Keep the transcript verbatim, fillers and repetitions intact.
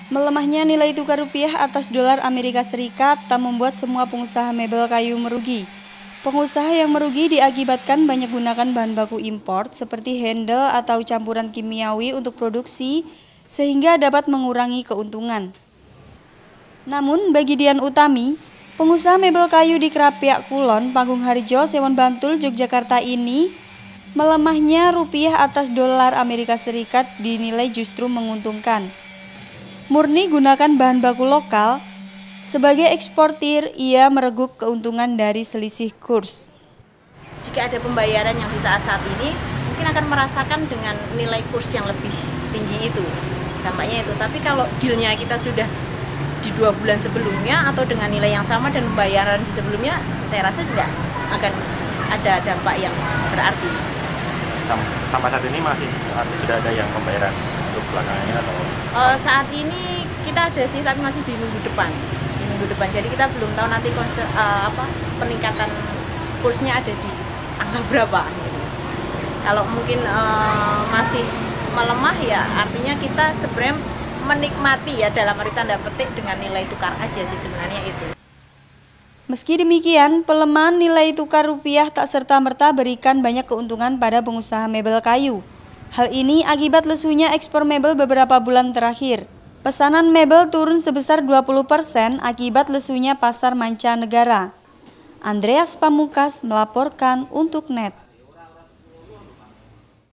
Melemahnya nilai tukar rupiah atas dolar Amerika Serikat tak membuat semua pengusaha mebel kayu merugi. Pengusaha yang merugi diakibatkan banyak gunakan bahan baku impor seperti handle atau campuran kimiawi untuk produksi sehingga dapat mengurangi keuntungan. Namun bagi Dian Utami, pengusaha mebel kayu di Krapyak Kulon, Panggung Harjo, Sewon Bantul, Yogyakarta ini, melemahnya rupiah atas dolar Amerika Serikat dinilai justru menguntungkan. Murni gunakan bahan baku lokal, sebagai eksportir ia mereguk keuntungan dari selisih kurs. Jika ada pembayaran yang di saat-saat ini, mungkin akan merasakan dengan nilai kurs yang lebih tinggi itu, dampaknya itu. Tapi kalau dealnya kita sudah di dua bulan sebelumnya atau dengan nilai yang sama dan pembayaran di sebelumnya, saya rasa juga akan ada dampak yang berarti. Sampai saat ini masih sudah ada yang pembayaran untuk belakangannya atau? Uh, saat ini kita ada sih, tapi masih di minggu depan. Di minggu depan. Jadi kita belum tahu nanti konser, uh, apa peningkatan kursnya ada di angka berapa. Kalau mungkin uh, masih melemah ya, artinya kita sebenarnya menikmati ya dalam arti tanda petik dengan nilai tukar aja sih sebenarnya itu. Meski demikian, pelemahan nilai tukar rupiah tak serta-merta berikan banyak keuntungan pada pengusaha mebel kayu. Hal ini akibat lesunya ekspor mebel beberapa bulan terakhir. Pesanan mebel turun sebesar dua puluh persen akibat lesunya pasar mancanegara. Andreas Pamukas melaporkan untuk N E T.